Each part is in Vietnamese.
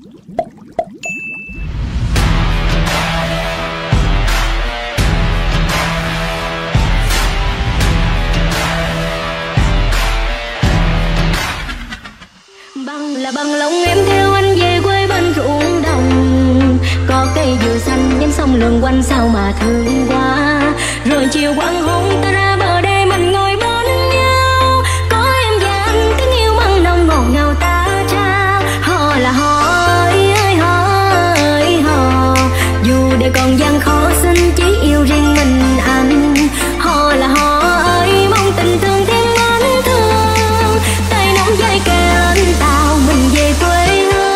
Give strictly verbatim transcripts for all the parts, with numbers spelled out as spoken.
Bằng là bằng lòng em theo anh về quê bên ruộng đồng, có cây dừa xanh nhánh sông lượn quanh sao mà thương quá. Rồi chiều quang hôn ta ra bờ đê mình ngồi bên nhau, có em và anh tiếng yêu mặn nồng ngọt ngào ta trao. Hò là hò ơi hò ơi hò, dù để còn gian khó xin chỉ yêu riêng mình anh. Hò là hò ơi mong tình thương thêm mến thương, tay nắm dây kề lên tàu mình về quê hương.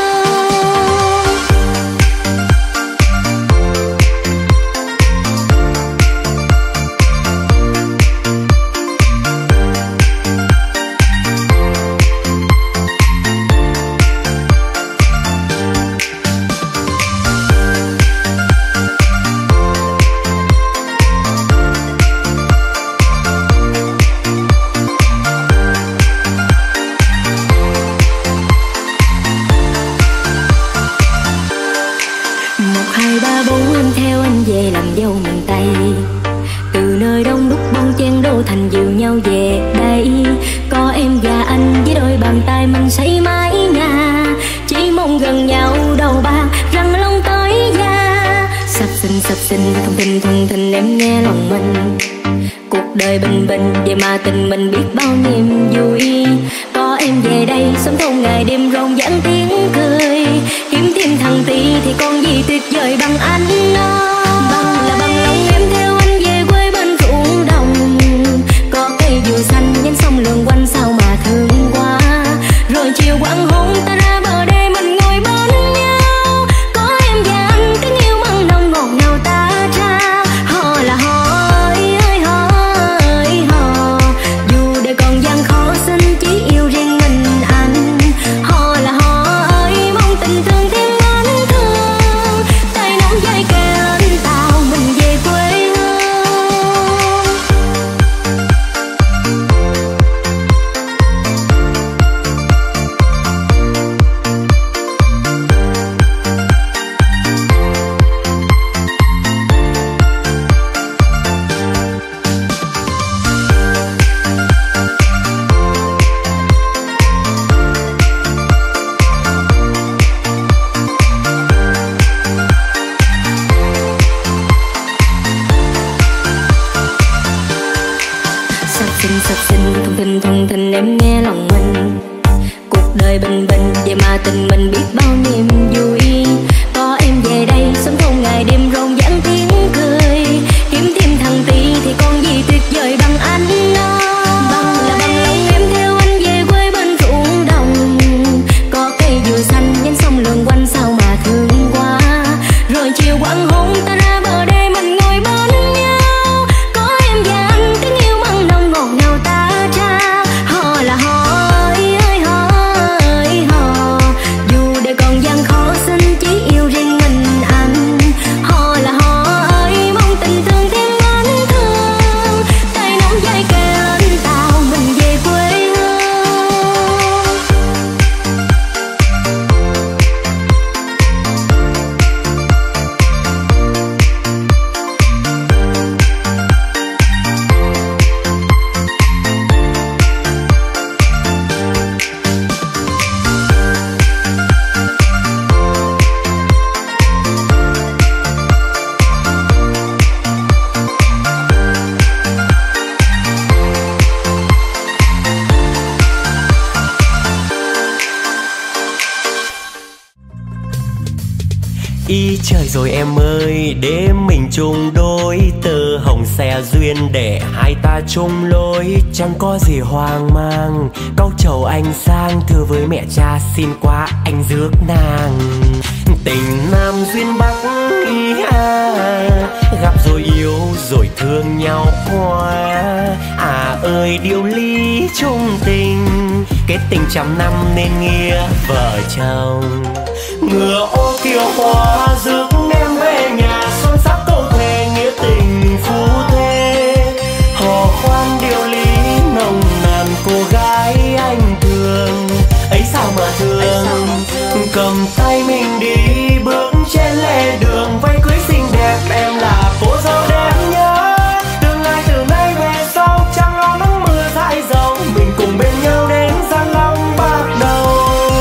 Thành dìu nhau về đây, có em và anh với đôi bàn tay mình xây mái nhà, chỉ mong gần nhau đầu bạc răng long tới da. Sập sình sập sình thông tin thông tin em nghe lòng mình, cuộc đời bình bình vậy mà tình mình biết bao niềm vui. Có em về đây sống thôn ngày đêm rộn ràng tiếng cười, kiếm thêm thằng tí thì còn gì tuyệt vời bằng anh đó. Bằng là bằng lòng em theo anh về quê bên ruộng đồng, có cây dừa xanh nhánh sông lượn quanh sao mà thương quá. Rồi chiều quang hôn ta ra bờ đê mình ngồi bên nhau, có em và anh tiếng yêu mặn nồng ngọt ngào ta trao. Hò là hò ơi ơi hò ơi hò, dù để còn gian khó xin chỉ yêu riêng mình anh. Hò là hò ơi mong tình thương thêm mến thương, tay nắm dây kề lên tàu mình về quê hương. Sập sình thông tin thông tin em nghe lòng mình, cuộc đời bình bình vậy mà tình mình biết bao niềm vui. Có em về đây sống thôn ngày đêm rộn ràng tiếng cười, kiếm thêm thằng tí thì còn gì tuyệt vời bằng anh đó. Bằng là bằng lòng em theo anh về quê bên ruộng đồng, có cây dừa xanh nhánh sông lượn quanh sao mà thương quá. Rồi chiều quang hôn ta ra bờ đê mình ngồi bên nhau, có em và anh tiếng yêu mặn nồng ngọt ngào ta trao. Hò là hò ơi ơi hò ơi hò, dù để còn gian khó xin chỉ yêu riêng mình anh. Hò là hò ơi mong tình thương thêm mến thương, tay nắm dây kề lên tàu mình về quê hương. Ý trời rồi em ơi, đêm mình chung đôi, tơ hồng xe duyên để hai ta chung lối. Chẳng có gì hoang mang, cốc trầu anh sang, thưa với mẹ cha xin qua anh rước nàng. Tình nam duyên bắc ý à, gặp rồi yêu rồi thương nhau quá. À ơi điều ly chung tình, kết tình trăm năm nên nghĩa vợ chồng. Ngựa ô kiều hoa rước em về nhà, son sắc câu thề nghĩa tình phú thế. Hò khoan điều lý nồng nàn cô gái anh thương, ấy sao mà thương cầm tay mình đi bước trên lề đường, váy cưới xinh đẹp em là cô dâu đẹp nhất. Tương lai từ nay về sau chẳng lo nắng mưa dãi dầu, mình cùng bên nhau đến Giang Long bắt đầu.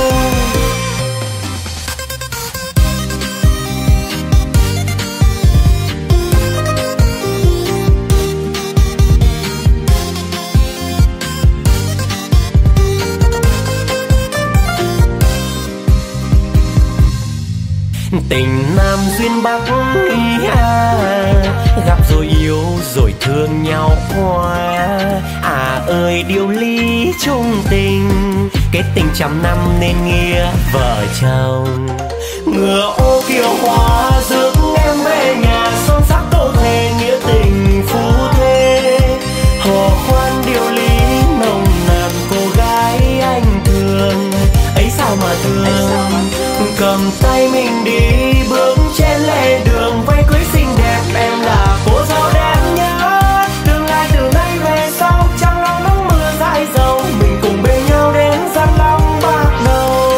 Tình Nam duyên Bắc ý à, gặp rồi yêu rồi thương nhau quá. À ơi điều lý chung tình, kết tình trăm năm nên nghĩa vợ chồng. Ngựa ô kiệu hoa rước em về nhà, son sắc câu thề nghĩa tình phú thế. Hò khoan điều lý nồng nàn, cô gái anh thương ấy sao mà thương. Cầm tay mình đi bước trên lề đường, váy cưới xinh đẹp em là cô dâu đẹp nhất. Tương lai từ nay về sau chẳng lo nắng mưa dãi dầu, mình cùng bên nhau đến Giang Long bắt đầu.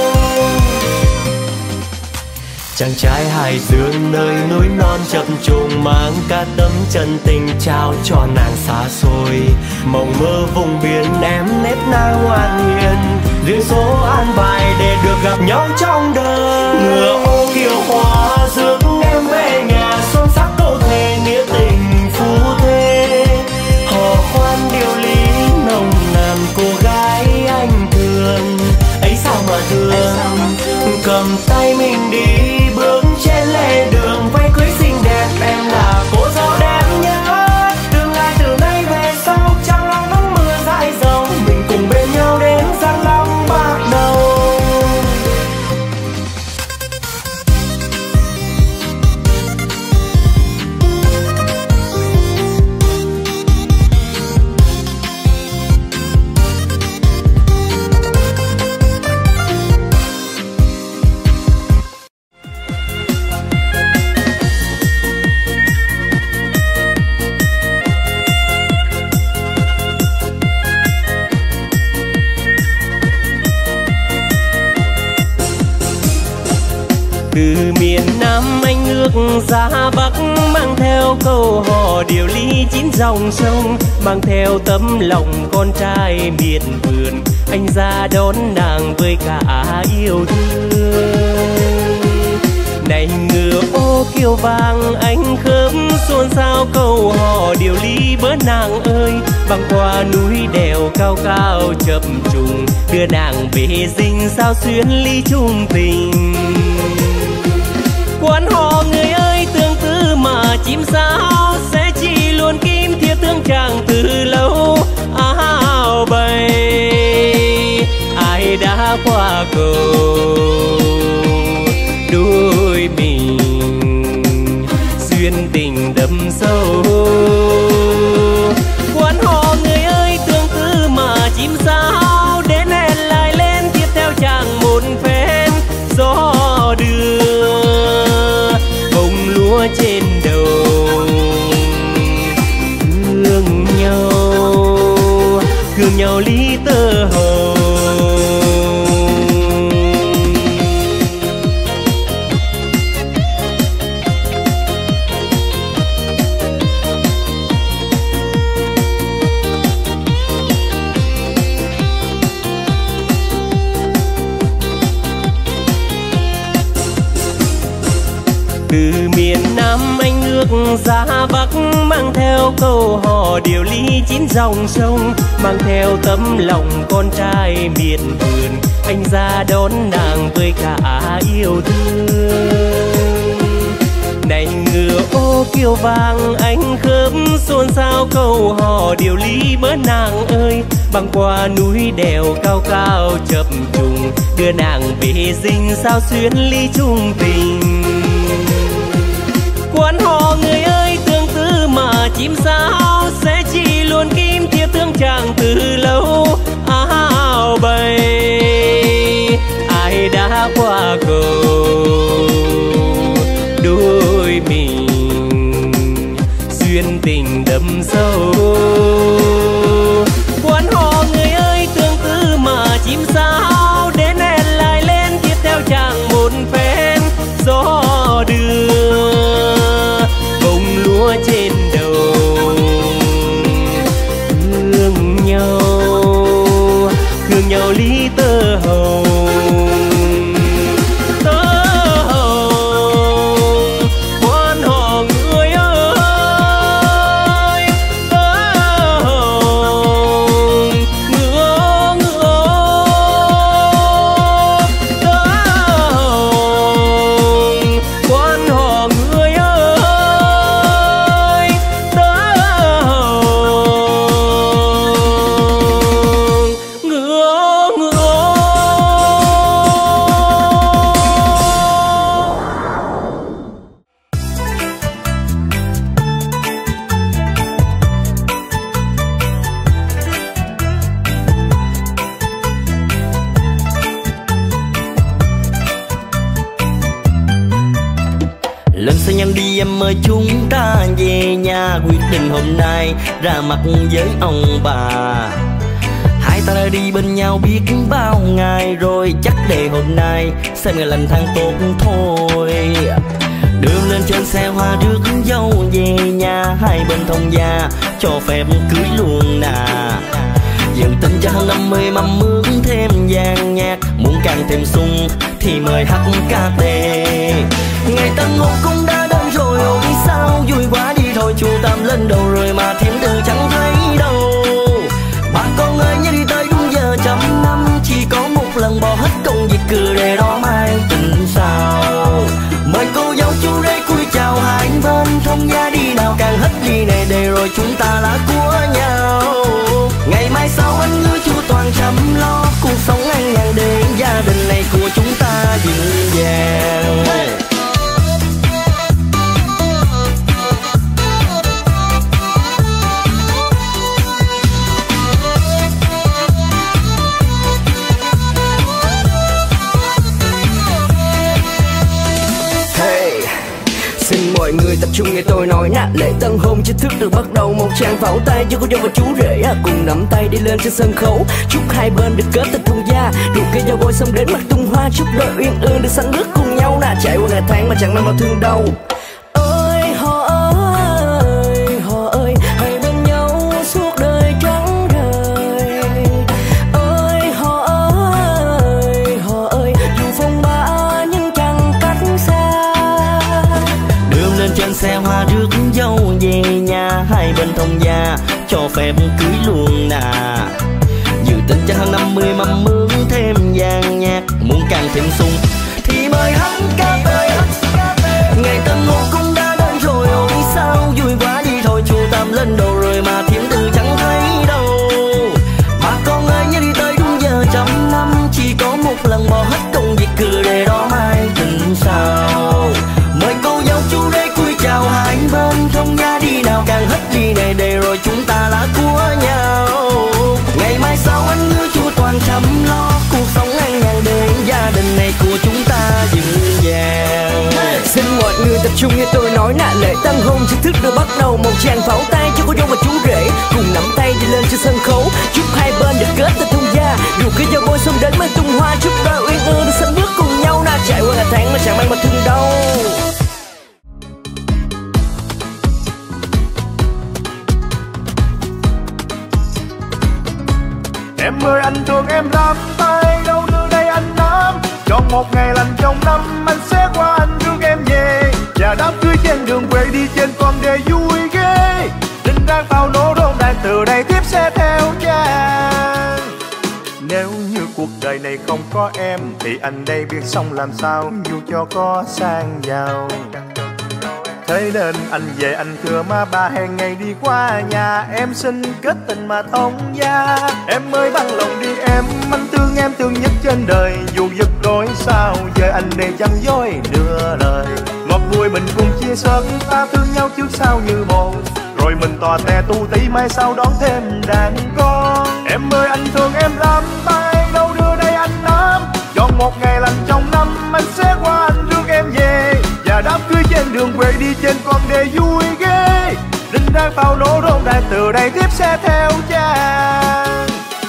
Chàng trai Hải Dương nơi núi non chập trùng, mang cả tấm chân tình trao cho nàng xa xôi. Mộng mơ vùng biển em nếp na ngoan hiền, duyên số an bài để được gặp nhau trong đời. Ngựa ô kiệu hoa rước em về nhà, son sắc câu thề nghĩa tình phú thế. Hò khoan điều lý nồng nàn, cô gái anh thương ấy sao mà thương. Cầm tay mình đi bước trên lề đường, váy cưới xinh đẹp em là cô dâu đẹp nhất. Tương lai từ nay về sau chẳng lo nắng mưa dãi dầu, mình cùng bên nhau đến Giang Long bắt đầu. Từ miền Nam anh ngược ra Bắc, mang theo câu hò điều lý chín dòng sông. Mang theo tấm lòng con trai miệt vườn, anh ra đón nàng với cả yêu thương. Này ngựa ô kiệu vàng anh khớp xôn xao câu hò điều lý bớ nàng ơi. Băng qua núi đèo cao cao chập trùng, đưa nàng về dinh sao xuyến ly chung tình. Quan họ người ơi tương tư mà chim sao, sẽ chỉ luôn kim thiết thương chàng từ lâu. Áo bay ai đã qua cầu, đôi mình duyên tình đậm sâu. Quan họ người ơi tương tư mà chim sao, đến hẹn lại lên tiếp theo chàng một phen. Gió đưa bông lúa trên đầu, thương nhau thương nhau lý tơ hồng. Từ miền Nam anh ngược ra Bắc, mang theo câu hò điều lý chín dòng sông. Mang theo tấm lòng con trai miệt vườn, anh ra đón nàng với cả yêu thương. Này ngựa ô kiệu vàng anh khớp xôn xao câu hò điều lý bớ nàng ơi. Băng qua núi đèo cao cao chập trùng, đưa nàng về dinh sao xuyến ly chung tình. Quan họ người ơi tương tư mà chim sao, sẽ chỉ luôn kim thiết thương chàng từ lâu. Áo bay ai đã qua cầu, đôi mình duyên tình đậm sâu. Quan họ người ơi tương tư mà chim sao, đến hẹn lại lên tiếp theo chàng một Lên xe nhanh đi em ơi, chúng ta về nhà. Quyết định hôm nay ra mặt với ông bà. Hai ta đã đi bên nhau biết bao ngày rồi, chắc để hôm nay xem ngày lành tháng tốt thôi. Đưa lên trên xe hoa rước dâu về nhà, hai bên thông gia cho phép cưới luôn nà. Dựng tình cho hơn năm mươi mâm mướn thêm vàng nhạc, muốn càng thêm sung thì mời hát ca tê. Ngày tân hôn cũng đã đến rồi, ôi sao vui quá đi thôi. Chu Tam lên đầu rồi mà thiên tử chẳng thấy đâu. Bà con ơi nhớ đi tới đúng giờ chấm năm, chỉ có một lần bỏ hết công việc cứ để đó mai tình sao. Mời cô dâu chú rể cúi chào hai bên thông gia đi nào, càng hết đi này để rồi chúng ta là của nhau. Ngày mai sau anh hứa chu toàn chăm lo, cuộc sống an nhàn để gia đình này của chúng ta vững vàng. Mọi người tập trung nghe tôi nói nè, lễ tân hôn chính thức được bắt đầu. Một tràng pháo tay cho cô dâu và chú rể cùng nắm tay đi lên trên sân khấu. Chúc hai bên được kết tình thông gia, rượu cây dao bôi xong đến mặt tung hoa. Chúc đôi uyên ương được sánh bước cùng nhau nè, trải qua ngày tháng mà chẳng mang bao thương đâu. Ơi họ ơi, họ ơi, hãy bên nhau suốt đời trắng đời. Ơi họ ơi, họ ơi, dù phong ba nhưng chẳng cách xa. Lên trên xe hoa rước dâu về nhà, hai bên thông gia cho phép cưới luôn nà. Dự tính cho hơn năm mươi mâm mướn thêm vàng nhạc, muốn càng thêm sung thì mời hát ca tê. Ngày tân hôn cũng đã đến rồi, ôi sao vui quá đi thôi. Chu Tam lên đầu rồi mà thiên tử chẳng thấy đâu. Bà con ơi nhớ đi tới đúng giờ chấm năm, chỉ có một lần bỏ hết công việc cứ để đó mai tình sao. Mời cô dâu chú rể cúi chào hai bên thông gia đi nào, càng hết đi này để rồi chúng ta là của nhau. Ngày mai sau anh hứa chu toàn chăm lo, cuộc sống an nhàn để gia đình này của chúng ta vững vàng. Xin mọi người tập trung nghe tôi nói nè, lễ tân hôn chính thức được bắt đầu. Một tràng pháo tay cho cô dâu và chú rể cùng nắm tay đi lên trên sân khấu. Chúc hai bên được kết tình thông gia, rượu cây dao bôi xong đến mai tung hoa. Chúc đôi uyên ương được sánh bước cùng nhau nè, trải qua ngày tháng mà chẳng mang bao thương đâu. Em ơi anh thương em lắm, tay đâu đưa đây anh nắm. Chọn một ngày lành trong năm, anh sẽ qua anh rước em về. Và đám cưới trên đường quê đi trên con đê vui ghê. Đinh đang pháo nổ rộn ràng từ đây tiếp sẽ theo chàng. Nếu như cuộc đời này không có em thì anh đây biết sống làm sao, dù cho có sang giàu. Thế nên anh về anh thưa má ba hẹn ngày đi qua nhà, em xin kết tình mà thông gia. Em ơi bằng lòng đi em, anh thương em thương nhất trên đời. Dù giật đôi sao giờ anh đây chẳng dối đưa lời. Ngọt vui mình cùng chia sớt, ta thương nhau trước sau như một. Rồi mình tòa tè tu tí mai sau đón thêm đàn con. Em ơi anh thương em lắm, tay đâu đưa đây anh nắm. Chọn một ngày lành trong năm, anh sẽ qua anh rước em về. Và đám cưới trên đường quê đi trên con đê vui ghê. Đinh đang pháo nổ rộn ràng từ đây tiếp sẽ theo chàng.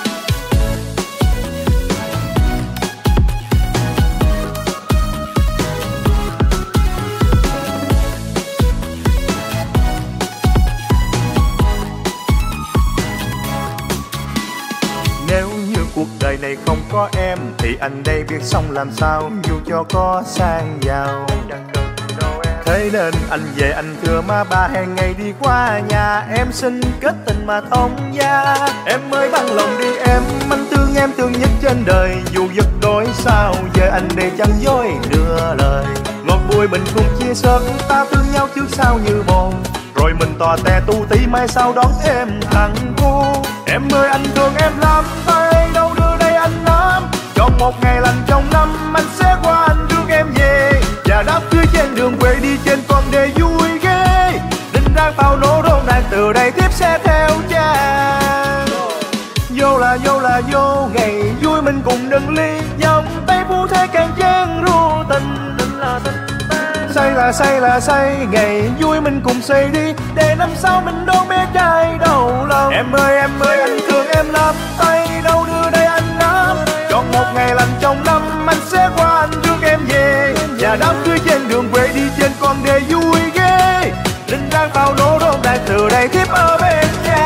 Nếu như cuộc đời này không có em thì anh đây biết sống làm sao, dù cho có sang giàu. Thế nên anh về anh thưa má ba hẹn ngày đi qua nhà, em xin kết tình mà thông gia. Em ơi bằng lòng đi em, anh thương em thương nhất trên đời. Dù giật đôi sao giờ anh đây chẳng dối đưa lời. Ngọt vui mình cùng chia sớt, ta thương nhau trước sau như một. Rồi mình tòa tè tu tí mai sau đón thêm thằng cu. Em ơi anh thương em lắm, tay đâu đưa đây anh nắm. Chọn một ngày lành trong năm, anh sẽ qua anh rước em về. Và đám cưới trên đường quê đi trên con đê vui ghê. Đinh đang pháo nổ rộn ràng từ đây tiếp sẽ theo chàng. Vô là vô là vô, ngày vui mình cùng đừng ly. Vòng tay phu thế càng chen ru tình, tình là tình ta. say là say là say, ngày vui mình cùng say đi, để năm sau mình đón bé trai đầu lòng. Em ơi em ơi anh thương em lắm, tay đâu đưa đây anh nắm. Chọn một ngày lành trong năm, anh sẽ qua anh rước em về. Và đám cưới trên đường quê đi trên con đê vui ghê. Linh đang bao nổ đôn đại từ đây thiếp ở bên nhà.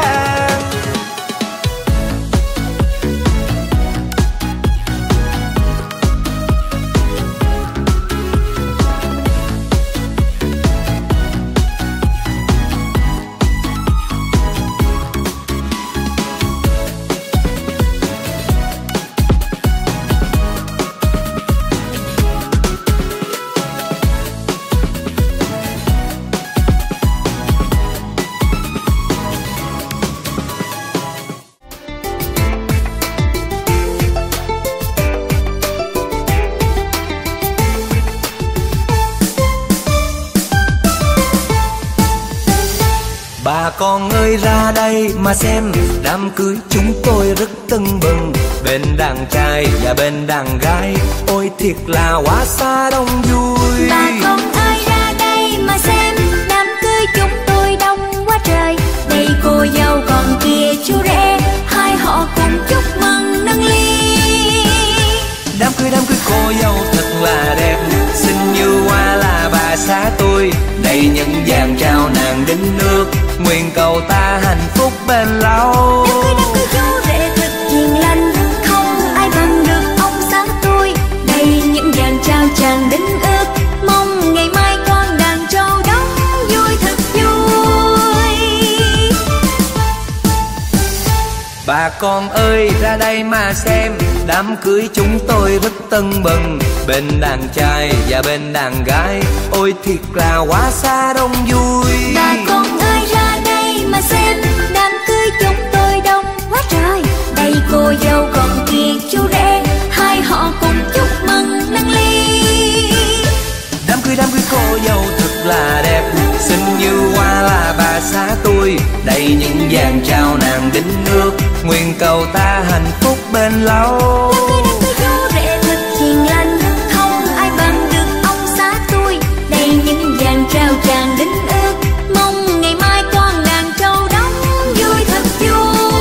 Bà con ơi ra đây mà xem, đám cưới chúng tôi rất tưng bừng. Bên đàn trai và bên đàn gái, ôi thiệt là quá xa đông vui. Bà con ơi ra đây mà xem, đám cưới chúng tôi đông quá trời. Đây cô dâu còn kia chú rể, hai họ cùng chúc mừng nâng ly. Đám cưới đám cưới cô dâu thật là đẹp, xinh như hoa là bà xã tôi. Đây những vàng trao nàng đính nước, nguyện cầu ta hạnh phúc bền lâu. Đám cưới đám cưới chú rể thật hiền lành, không ai bằng được ông xã tôi. Đây những vàng trao chàng đính ước, mong ngày mai con đàn trâu đóng vui thật vui. Bà con ơi ra đây mà xem, đám cưới chúng tôi rất tưng bừng. Bên đàn trai và bên đàn gái, ôi thiệt là quá xa đông vui. Bà con ơi ra đây mà xem, đám cưới chúng tôi đông quá trời. Đây cô dâu còn kia chú rể, hai họ cùng chúc mừng nâng ly. Đám cưới đám cưới cô dâu thật là đẹp, xinh như hoa là bà xã tôi. Đây những vàng trao nàng đính nước, nguyện cầu ta hạnh phúc bền lâu. Đám cưới đám cưới chú rể thật hiền lành, không ai bằng được ông xã tôi. Đây những vàng trao chàng đính ước, mong ngày mai con đàn trâu đóng vui thật vui.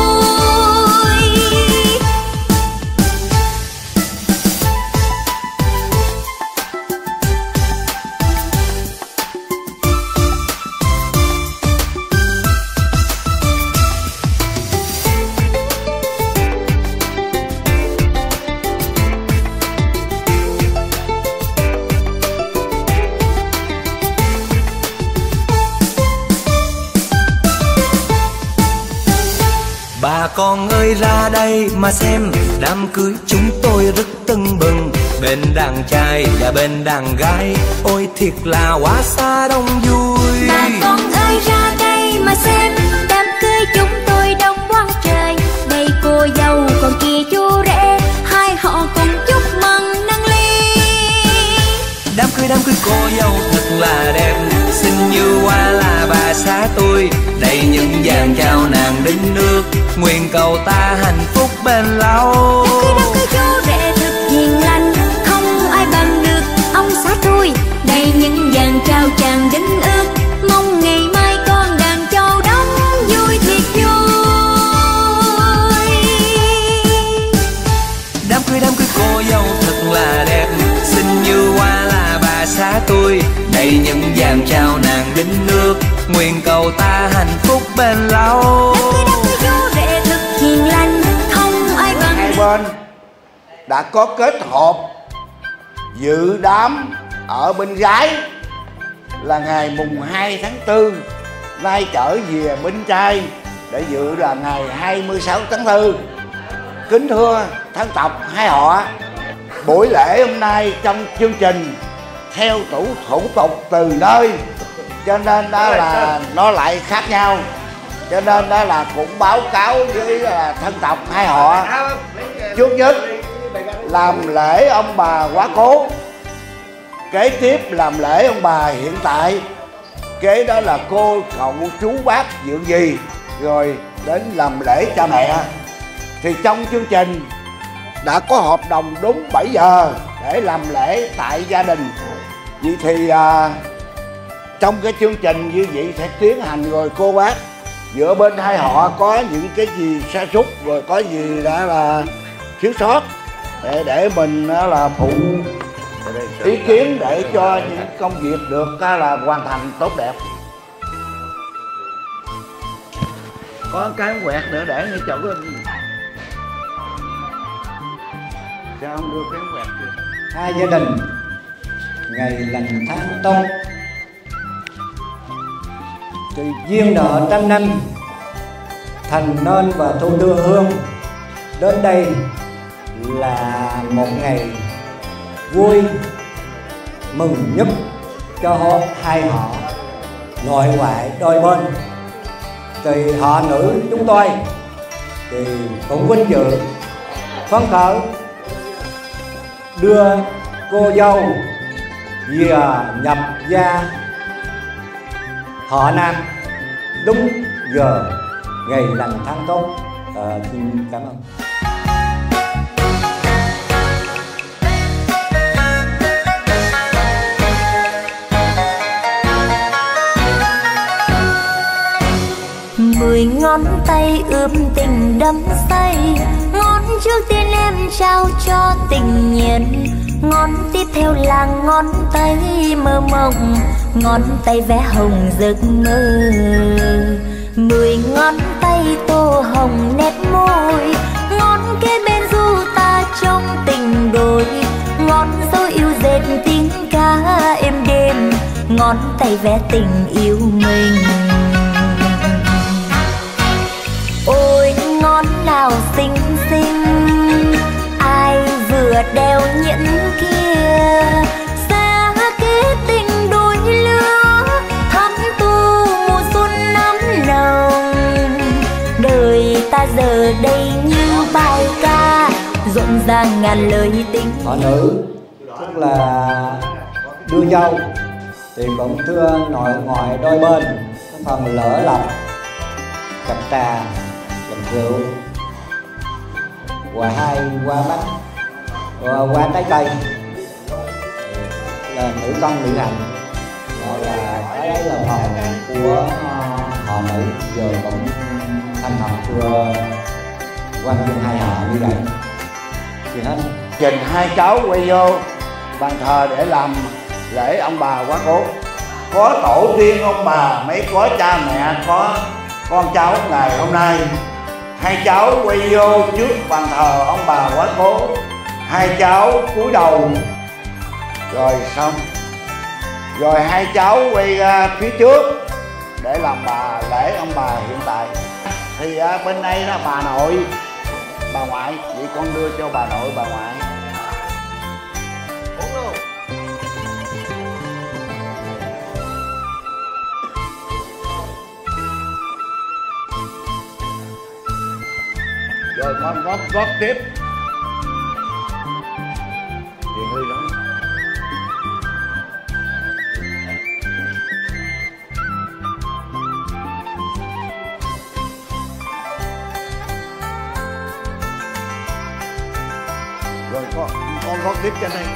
Bà con ơi ra đây mà xem, đám cưới chúng tôi rất tưng bừng. Bên đàn trai và bên đàn gái, ôi thiệt là quá xa đông vui. Bà con ơi ra đây mà xem, đám cưới chúng tôi đông quá trời. Đây cô dâu còn kia chú rể, hai họ cùng chúc mừng nâng ly. Đám cưới đám cưới cô dâu thật là đẹp, xinh như hoa là bà xã tôi. Đây những vàng trao nàng đính nước, nguyện cầu ta hạnh phúc bền lâu. Đám cưới đám cưới chú rể thật hiền lành, không ai bằng được ông xã tôi. Đây những vàng trao chàng đính ước, mong ngày mai con đàn trâu đóng vui thiệt vui. Đám cưới đám cưới cô dâu thật là đẹp, xinh như hoa là bà xã tôi. Đây những vàng trao nàng đính nước, nguyện cầu ta hạnh phúc bền lâu. Đám cưới đám cưới chú rể thật hiền lành, không ai bằng. Hai bên đã có kết hợp dự đám ở bên gái là ngày mùng hai tháng tư, nay trở về bên trai để dự là ngày hai mươi sáu tháng tư. Kính thưa thân tộc hai họ, buổi lễ hôm nay trong chương trình theo thủ thủ tục từ nơi, cho nên đó là nó lại khác nhau, cho nên đó là cũng báo cáo với là thân tộc hai họ. Trước nhất làm lễ ông bà quá cố, kế tiếp làm lễ ông bà hiện tại, kế đó là cô cậu chú bác dượng gì, rồi đến làm lễ cha mẹ. Thì trong chương trình đã có hợp đồng đúng bảy giờ để làm lễ tại gia đình, Vậy thì à, trong cái chương trình như vậy sẽ tiến hành rồi cô bác giữa bên hai họ có những cái gì sa sút rồi có gì đã là thiếu sót để để mình là phụ ý kiến để cho những công việc được là hoàn thành tốt đẹp. Có cái quẹt nữa để ngay chỗ sao không đưa cái quẹt kìa. Hai gia đình ngày lành tháng tốt, từ duyên nợ trăm năm thành nên và thu đưa hương. Đến đây là một ngày vui mừng nhất cho họ, hai họ nội ngoại đôi bên. Thì họ nữ chúng tôi thì cũng vinh dự phấn khởi đưa cô dâu vừa nhập gia họ Nam đúng giờ ngày lành tháng tốt. À, xin cảm ơn. Mười ngón tay ướm tình đắm say, ngón trước tiên em trao cho tình nhiên, ngón tiếp theo là ngón tay mơ mộng, ngón tay vẽ hồng giấc mơ. Mười ngón tay tô hồng nét môi, ngón kế bên du ta trong tình đôi, ngón dấu yêu dệt tiếng ca êm đêm, ngón tay vẽ tình yêu mình. Ôi ngón nào xinh xinh, ai vừa đeo nhẫn kia, sẽ kết tình đôi lứa thắm tu mùa xuân năm nồng. Đời ta giờ đây như bài ca rộn ràng ngàn lời tình. Họ nữ tức là đưa dâu thì cũng thưa nội ngoại đôi bên, cái phần lỡ lọc cặp trà làm rượu, và hai qua bánh và qua trái cây là nữ công nữ hành, rồi là cái đấy là phần của họ nữ. Giờ cũng thanh học thưa quan viên hai họ như vậy thì hết. Trình hai cháu quay vô bàn thờ để làm lễ ông bà quá cố. Có tổ tiên ông bà, mấy có cha mẹ, có con cháu ngày hôm nay. Hai cháu quay vô trước bàn thờ ông bà quá cố, hai cháu cúi đầu rồi xong. Rồi hai cháu quay ra phía trước để làm bà lễ ông bà hiện tại. Thì à, bên đây là bà nội, bà ngoại. Vậy con đưa cho bà nội, bà ngoại. Rồi con góp góp tiếp. Điền Huy đó. Rồi con con góp tiếp trên đây.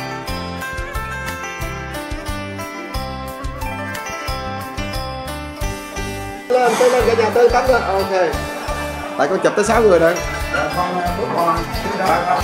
Lên tới lên cả nhà tới tắm lên. Ok. Tại con chụp tới sáu người rồi. Dạ, con bước con đó.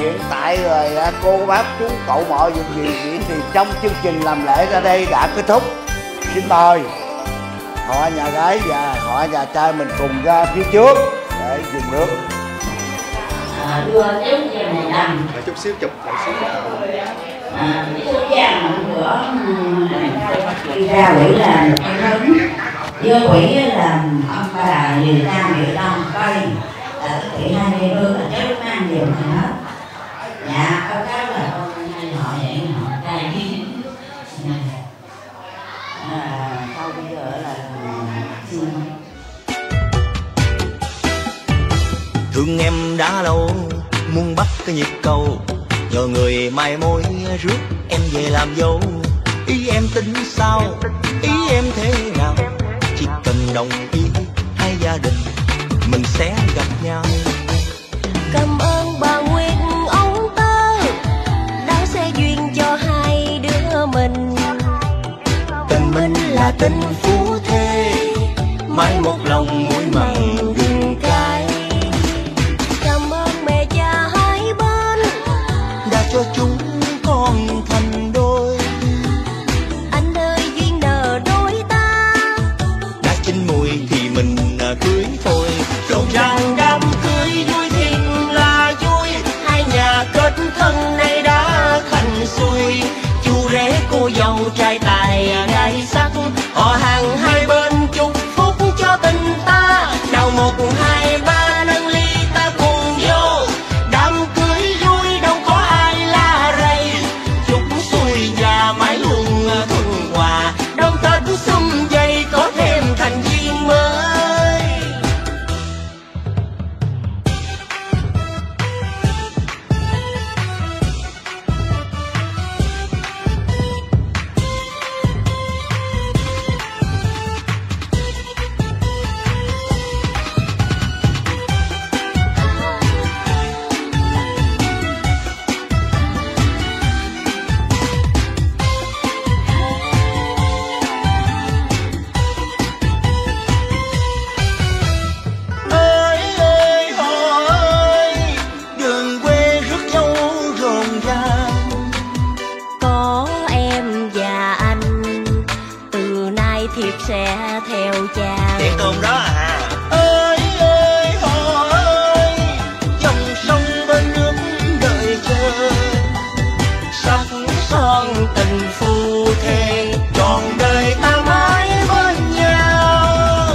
hiện tại rồi cô bác chú cậu mọi việc gì vậy thì trong chương trình làm lễ ra đây đã kết thúc. Xin mời họ nhà gái và họ nhà trai mình cùng ra phía trước để dùng nước. À, đưa tiếp cho này làm chút xíu chụp một xíu. À, cái số vàng mà bữa đi ra quỷ là cái lớn vô quỷ là ông bà người ta người đông coi là quỷ hai người đưa là cháu mang nhiều thằng hết. Dạ có cháu là con họ vậy họ trai à, sau bây giờ là thương em đã lâu muốn bắt cái nhịp cầu, nhờ người mai mối rước em về làm dâu. Ý em tính sao, ý em thế nào, chỉ cần đồng ý hai gia đình mình sẽ gặp nhau. Cảm ơn bà Nguyệt ông tơ đã sẽ duyên cho hai đứa mình. Tình mình là tình phú thê, mãi một lòng muối mặn gừng cay. Cảm ơn mẹ cha hai bên đã cho chúng con thành đôi. Anh ơi duyên nợ đôi ta, đã chín mùi thì mình cưới thôi. Rộn ràng đám cưới vui thiệt là vui, hai nhà kết thân này đã thành xuôi. Chú rể cô dâu trai tài gái sắc, họ hàng hai bên chúc phúc cho tình ta. Nào một hai ba nâng ly ta cùng vô, đám cưới vui đâu có ai la rầy. Chúc xuôi và mãi luôn thuận hòa, đón Tết xum vầy có thêm thành viên mới. sẽ theo cha. Tiệc tùng đó à. Ơi ơi họ ơi, dòng sông bên nước đợi chờ, sắc son tình phu thê, trọn đời ta mãi bên nhau.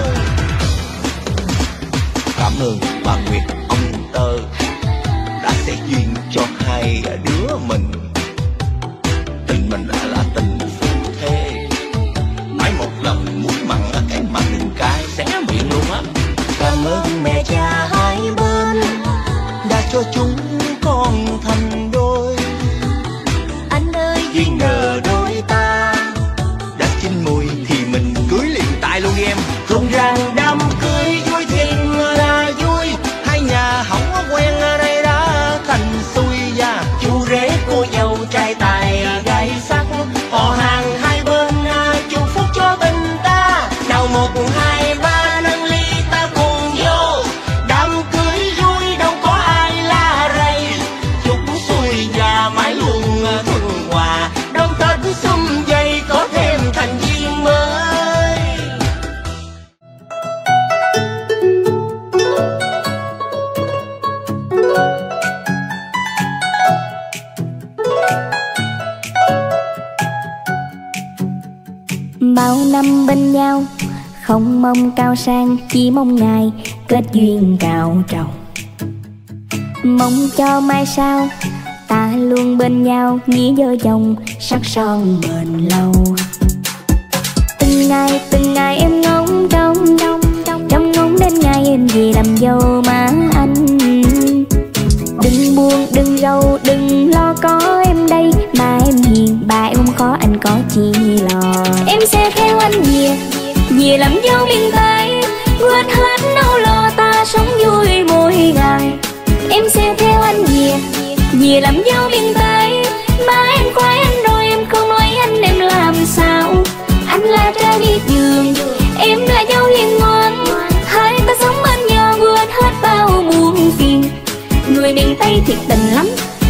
Cảm ơn bà Nguyệt ông Tơ đã sẽ duyên cho hai đứa mình. Tình mình là tình phu thê, mãi một lần muốn mặn cái mặt đừng cái xé miệng luôn á. Cảm ơn mẹ cha hai bên đã cho chúng con thành đôi. Anh ơi duyên nợ đôi ta đã chín mùi thì mình cưới liền tại luôn đi em. Rộn ràng đám cưới vui thiên là vui, hai nhà không có quen ở đây đã thành xuôi. Và chú rể cô dâu trai tài gái sắc, họ hàng hai bên chúc phúc cho tình ta. Nào một hai ba nâng ly ta cùng vô, đám cưới vui đâu có ai la rầy. Chúc xuôi và mãi luôn thuận hòa, đón Tết xum vầy có thêm thành viên mới. Bao năm bên nhau không mong cao sang, chỉ mong ngày kết duyên cao trầu. Mong cho mai sau ta luôn bên nhau, nghĩa vợ chồng sắc son bền lâu. Từng ngày từng ngày em ngóng trông trông trông ngóng đến ngày em về làm dâu má anh. Đừng buồn đừng rầu đừng lo có em đây, mà em hiền bà em không khó anh có chi lo. Em sẽ theo anh về về làm dâu miền Tây, quên hết nỗi lo ta sống vui mỗi ngày. Em sẽ theo anh về về làm dâu miền Tây, mà em khoái anh rồi em không nói anh em làm sao. Anh là trai biết giường, em là dâu hiền ngoan, hai ta sống bên nhau quên hết bao muôn phiền. Người miền Tây thiệt tình lắm,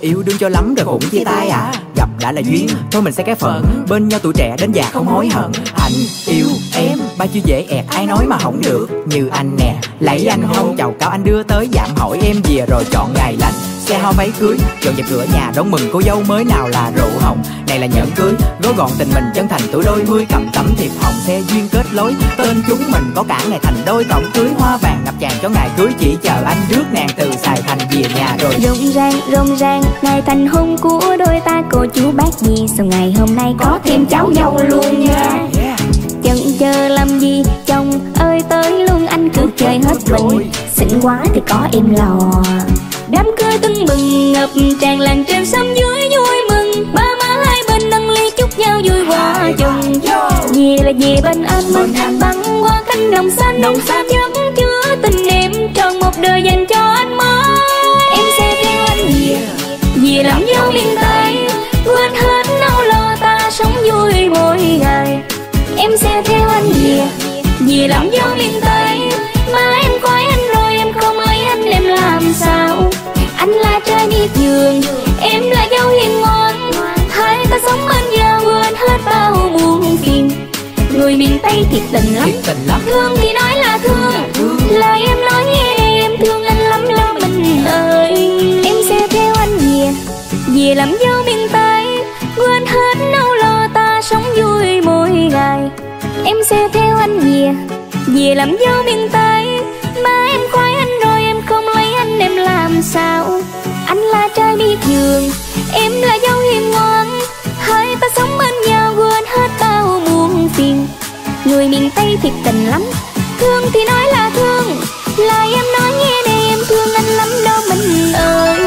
yêu đương cho lắm rồi cũng chia tay à. Gặp đã là duyên, thôi mình sẽ cái phận, bên nhau tuổi trẻ đến già không hối hận. Anh yêu em, ba chữ dễ ẹt ai nói mà không được. Như anh nè, lấy anh hôn chầu cao anh đưa tới dạm hỏi em về rồi chọn ngày lành. Xe hoa váy cưới, dọn dẹp cửa nhà đón mừng cô dâu mới nào là rượu hồng. Này là nhẫn cưới, gói gọn tình mình chân thành tuổi đôi mươi, cầm tấm thiệp hồng xe duyên kết lối. Tên chúng mình có cả ngày thành đôi tổng cưới, hoa vàng ngập tràn cho ngày cưới chỉ chờ anh rước nàng từ Sài Thành về nhà rồi. Rộn ràng rộn ràng ngày thành hôn của đôi ta, cô chú bác gì sao ngày hôm nay có thêm cháu dâu luôn nha. Chần chờ làm gì chồng ơi tới luôn, anh cứ chơi hết mình, xinh quá thì có em lò. Đám cưới tưng bừng ngập tràn làng trên xóm dưới vui mừng, ba má hai bên nâng ly chúc nhau vui hòa chừng. Về là về bên anh mình băng qua cánh đồng xanh, đồng xa chất chứa tình em tròn một đời dành cho anh mới. Em sẽ theo anh về, về làm dâu miền Tây, quên hết nỗi lo ta sống vui mỗi ngày. Em sẽ theo anh về, về làm dâu miền Tây, mà em coi anh rồi em không lấy anh em làm sao. Anh là trai miệt vườn, em là dâu hiền ngoan, hai ta sống bên nhau quên hết bao muôn phiền. Người miền Tây thiệt tình lắm, thương thì nói là thương, lời em nói nghe đây em thương anh lắm lo mình ơi. Em sẽ theo anh về, về làm dâu miền Tây, quên hết nỗi lo ta sống vui mỗi ngày. Em sẽ theo anh về, về làm dâu miền Tây, mà em coi anh rồi em không lấy anh em làm sao. Anh là trai miệt vườn, em là dâu hiền ngoan, hai ta sống bên nhau quên hết bao muôn phiền. Người miền Tây thiệt tình lắm, thương thì nói là thương, lời em nói nghe đây em thương anh lắm đó mình ơi.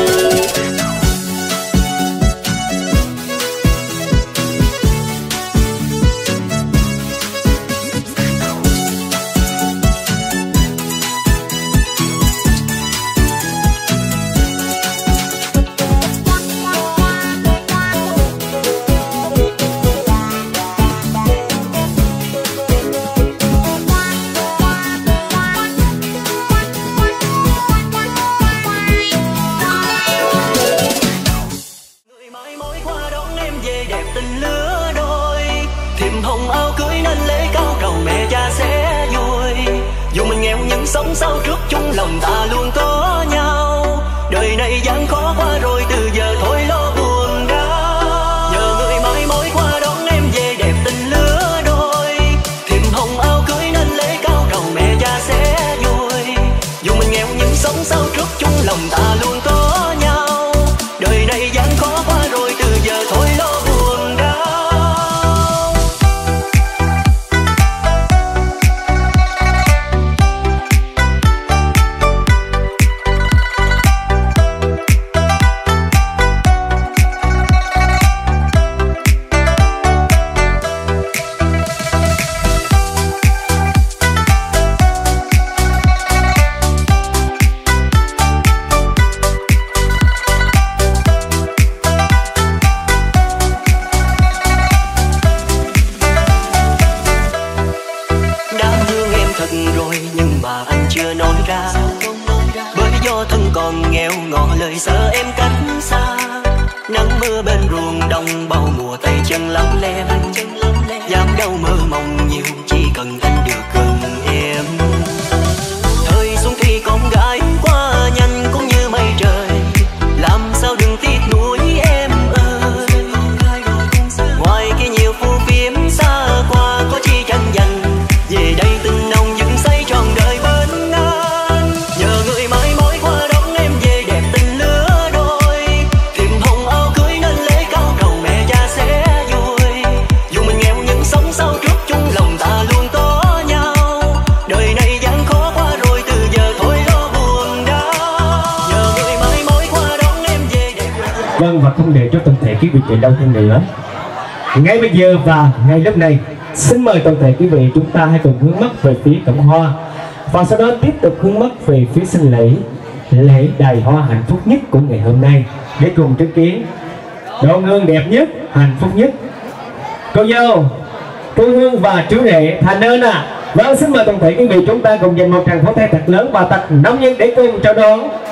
Sống sao trước chung lòng ta luôn có nhau, đời này gian khó qua rồi từ giờ thôi lo buồn ra. Nhờ người mãi mối qua đón em về đẹp tình lứa đôi, thiệp hồng áo cưới nên lễ cao đầu mẹ cha sẽ vui. Dù mình nghèo nhưng sống sao trước chung lòng ta luôn có nhau, đời này gian khó qua rồi từ giờ thôi lo buồn ra. Sợ em cách xa, nắng mưa bên ruộng đồng bao mùa tay chân lắm lem, dám đâu mơ mộng nhiều chỉ cần anh được gần em. Thời xuân thì con gái qua nhanh cũng như mây trời, làm sao đừng tiếc nuối em ơi. Ngoài kia nhiều phù phiếm xa qua có chi tranh giành, về đây tình nồng dựng xây trọn đời bên anh. Nhờ người mãi mối qua đón em về đẹp tình lứa đôi, thiệp hồng áo cưới nên lễ cao đầu mẹ cha sẽ vui. Dù mình nghèo nhưng sống sao trước chung lòng ta luôn có nhau, đời này gian khó qua rồi từ giờ thôi lo buồn đau. Nhờ người mãi mối qua đón em về đẹp. Vâng, và không để cho toàn thể quý vị chạy lâu thêm nữa, ngay bây giờ và ngay lúc này xin mời toàn thể quý vị chúng ta hãy cùng hướng mắt về phía cổng hoa, và sau đó tiếp tục hướng mắt về phía sân lễ, lễ đài hoa hạnh phúc nhất của ngày hôm nay, để cùng chứng kiến đồ hương đẹp nhất, hạnh phúc nhất. Cô dâu, cô Hương và chú rể Thành Ơn à. Vâng, xin mời toàn thể quý vị chúng ta cùng dành một tràng pháo tay thật lớn và thật nóng nhất để cùng chào đón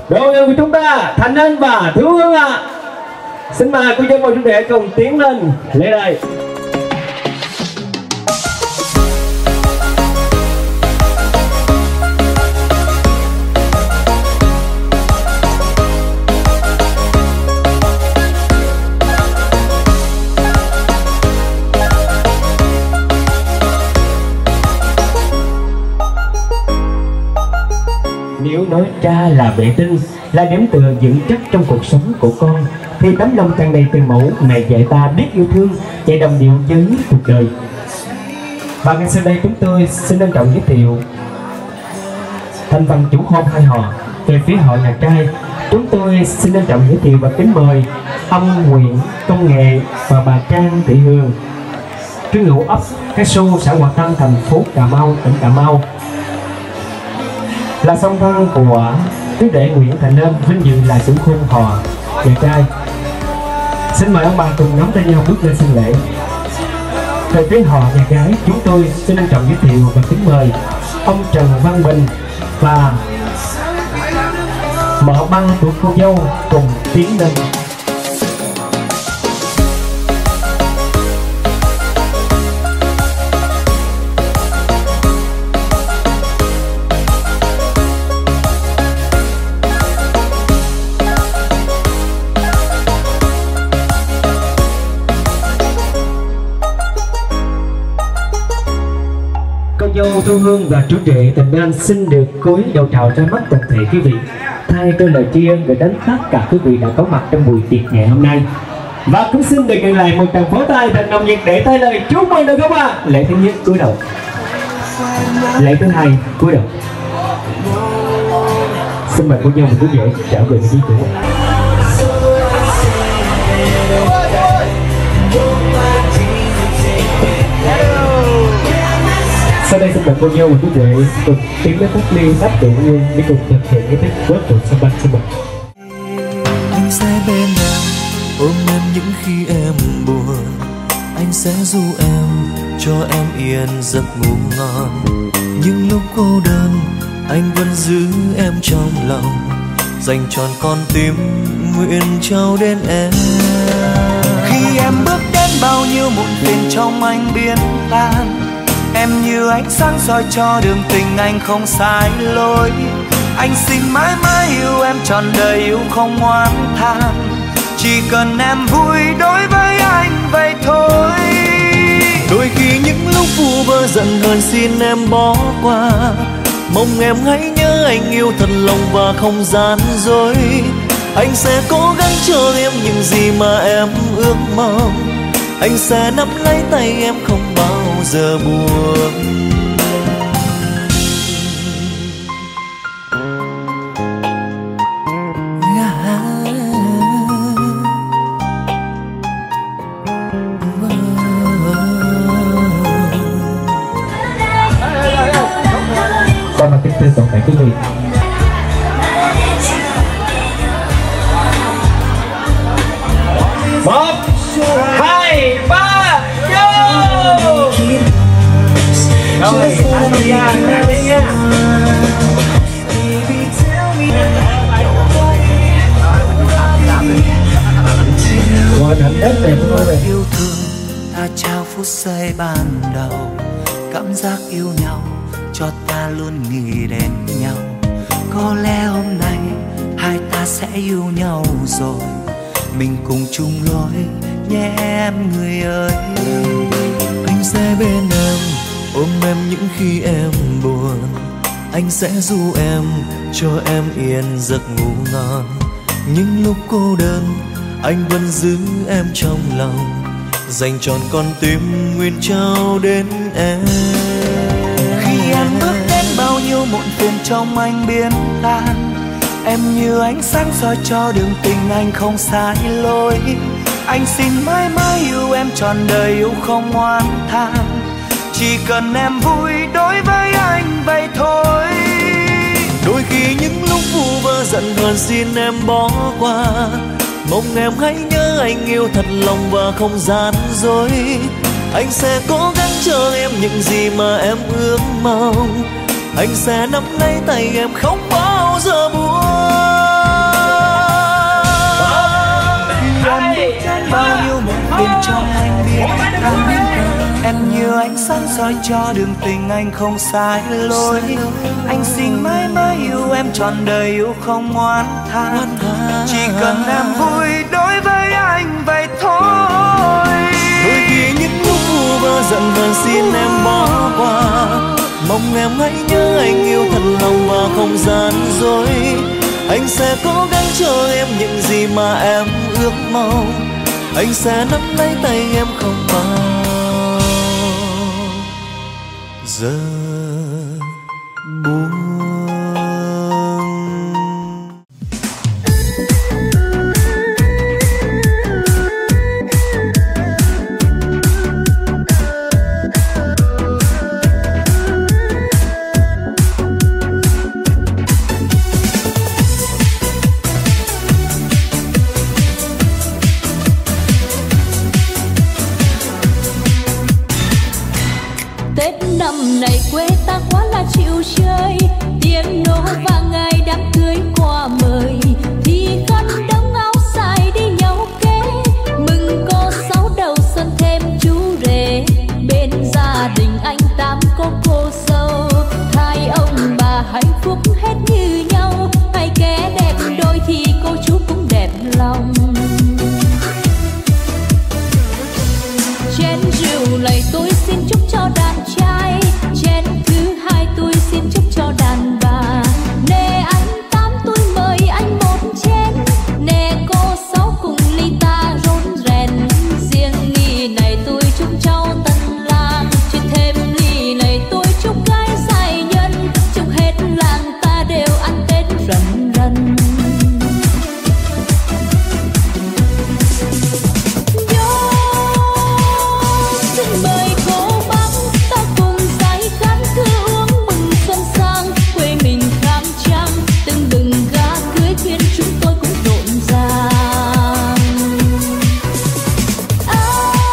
Đội người của chúng ta Thành Anh và Thu Hương ạ. À. Xin mời cô dâu và chú rể cùng tiến lên lên đây. Nếu nói cha là vệ tinh, là điểm tựa vững chắc trong cuộc sống của con, thì tấm lòng tràn đầy tình mẫu mẹ dạy ta biết yêu thương, chạy đồng điệu với cuộc đời. Và ngay sau đây chúng tôi xin trân trọng giới thiệu thành phần chủ hôm hai họ. Về phía họ nhà trai, chúng tôi xin trân trọng giới thiệu và kính mời ông Nguyễn Công Nghệ và bà Trang Thị Hương, trú ngụ ấp Cái Xu, xã Hòa Tân, thành phố Cà Mau, tỉnh Cà Mau, là song thân của chú rể Nguyễn Thành Ân, vinh dự là chủ khung họ nhà trai. Xin mời ông bà cùng nắm tay nhau bước lên xin lễ. Về phía họ nhà gái, chúng tôi xin trân trọng giới thiệu và kính mời ông Trần Văn Bình và mợ ba của cô dâu cùng tiến lên. Dâu Thu Hương và chú rể Thành Anh xin được cúi đầu chào ra mắt toàn thể quý vị, thay cho lời tri ân gửi đến tất cả quý vị đã có mặt trong buổi tiệc ngày hôm nay. Và cũng xin được nhận lại một tràng pháo tay thật nồng nhiệt để thay lời chúc mừng được không ạ? Lễ thứ nhất cúi đầu, lễ thứ hai cúi đầu. Xin mời cô dâu và chú rể trở về với chủ. Sau đây xin mời cô dâu và chú rể cùng tiến đến thắt ly sắp rượu luôn để cùng thực hiện cái tiết quét của sân banh. Xin mời. Anh sẽ bên em, ôm em những khi em buồn. Anh sẽ ru em, cho em yên giấc ngủ ngon. Những lúc cô đơn, anh vẫn giữ em trong lòng, dành trọn con tim nguyện trao đến em. Khi em bước đến, bao nhiêu muộn phiền trong anh biến tan. Em như ánh sáng soi cho đường tình anh không sai lối. Anh xin mãi mãi yêu em trọn đời, yêu không oán than. Chỉ cần em vui đối với anh vậy thôi. Đôi khi những lúc vu vơ giận hờn xin em bỏ qua. Mong em hãy nhớ anh yêu thật lòng và không gian dối. Anh sẽ cố gắng cho em những gì mà em ước mong. Anh sẽ nắm lấy tay em không bao giờ buông. Con mà kính thưa toàn thể quý vị, một hai ba vô. Rồi, anh đi nha, anh đi nha. Rồi, hạnh đất đẹp thôi. Yêu thương ta trao phút giây ban đầu, cảm giác yêu nhau cho ta luôn nghĩ đến nhau. Có lẽ hôm nay hai ta sẽ yêu nhau rồi, mình cùng chung lối nhé em người ơi. Anh sẽ bên em, ôm em những khi em buồn. Anh sẽ ru em, cho em yên giấc ngủ ngon. Những lúc cô đơn, anh vẫn giữ em trong lòng, dành trọn con tim nguyện trao đến em. Khi em bước đến, bao nhiêu muộn phiền trong anh biến tan. Em như ánh sáng soi cho đường tình anh không sai lối. Anh xin mãi mãi yêu em trọn đời, yêu không oán than. Chỉ cần em vui đối với anh vậy thôi. Đôi khi những lúc vu vơ giận hờn xin em bỏ qua. Mong em hãy nhớ anh yêu thật lòng và không gian dối. Anh sẽ cố gắng cho em những gì mà em ước mong. Anh sẽ nắm lấy tay em không bao giờ buông. bao nhiêu muộn phiền trong anh biết rằng em như ánh sáng soi cho đường tình anh không sai lối. Anh xin mãi mãi yêu em trọn đời, yêu không oán than, chỉ cần em vui đối với anh vậy thôi. Đôi khi những lúc vu vơ giận vờn xin em bỏ qua, mong em hãy nhớ anh yêu thật lòng và không gian dối. Anh sẽ cố gắng cho em những gì mà em ước mong, anh sẽ nắm lấy tay em không bao giờ buông. Năm này quê ta quá là chịu chơi, tiếng nổ vang ngày đám cưới qua mời, thì khăn đóng áo dài đi nhau kế, mừng cô sáu đầu xuân thêm chú rể, bên gia đình anh tám có cô dâu, hai ông bà hạnh phúc hết như nhau, hai kẻ đẹp đôi thì cô chú cũng đẹp lòng. Chén rượu này tôi xin chúc cho đàn trai, chén thứ hai tôi xin chúc cho đàn bà. Nè anh tám tôi mời anh một chén, nè cô sáu cùng ly ta rôn rèn. Riêng ly này tôi chúc cháu tân lang, chứ thêm ly này tôi chúc gái dài nhân, chúc hết làng ta đều ăn Tết rần rần. Mời cô bác ta cùng say khát cứ uống mừng xuân sang, quê mình khang trang từng bừng gà cưới thuyền chúng tôi cũng rộn ràng. À,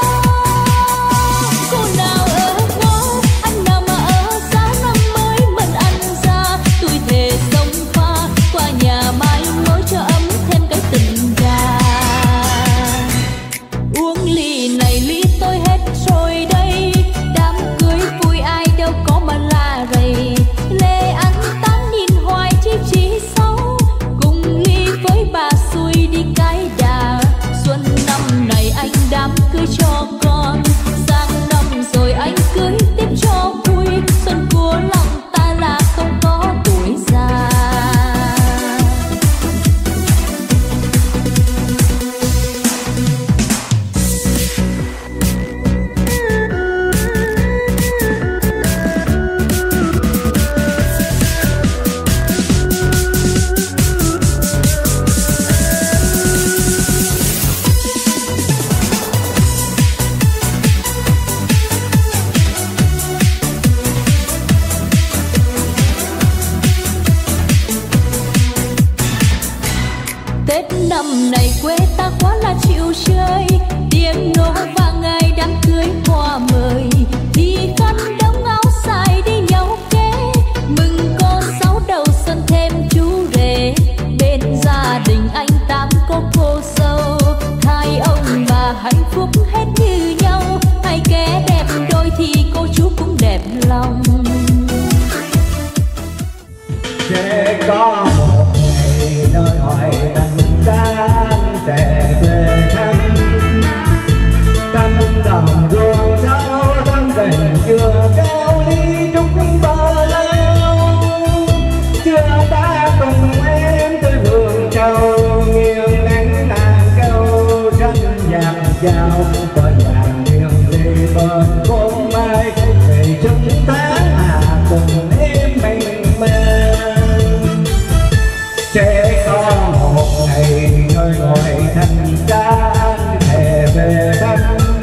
cô nào ở ngõ, anh nào mà ở xa năm mới mừng ăn ra, tôi thề sông pha qua nhà mai mối cho ấm thêm cái tình già. Uống ly này ly tôi hết rồi đây, đám cưới vui ai đâu có mà la rầy. Lê ăn tán nhìn hoài chi chỉ xấu, cùng ly với bà xui đi cái đà. Xuân năm này anh đám cưới cho con, sang năm rồi anh cưới tiếp cho vui. Xuân của lòng ta là không có tuổi già. Tết năm này quê ta quá là chịu chơi, tiếng nổ vang ngày đám cưới qua mời, thì khăn đóng áo dài đi nhau kế, mừng cô sáu đầu xuân thêm chú rể, bên gia đình anh tám có cô dâu, hai ông bà hạnh phúc hết như nhau, hai kẻ đẹp đôi thì cô chú cũng đẹp lòng. Sẽ có một ngày nơi hỏi đành tan sẽ về thăm, cánh đồng ruộng rau thăm tình chưa cao ly trúc bờ lao, chưa ta cùng em tới vườn trầu nghiêng nắng nàng câu tranh nhạc dạo có vàng nghiêng ly bên con mai về chúng ta à cùng em mình mang. Sẽ có một ngày nơi ngồi thành can thề về thăm,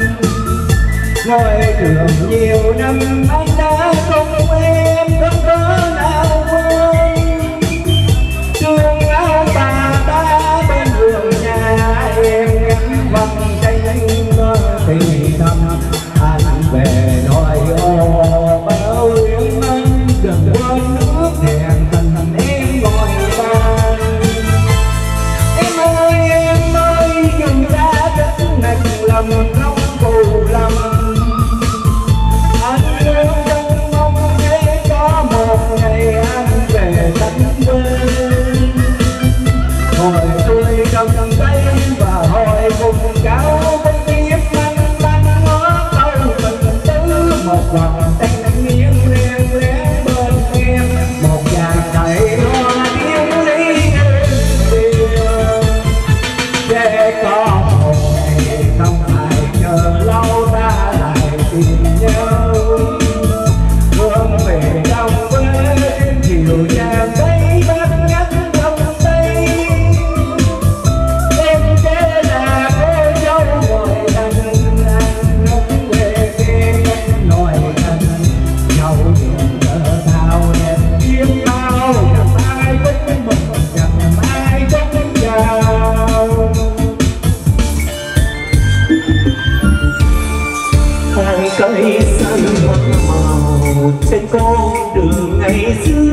ngôi trường nhiều năm anh đã cùng em không có nào quên. Thương áo bà ta bên vườn nhà em ngắm vòng tranh thì thầm, anh về nói ô bao yếm anh đừng quên nước hẹn tình em ngồi bàn. Em ơi em ơi dừng ra đất này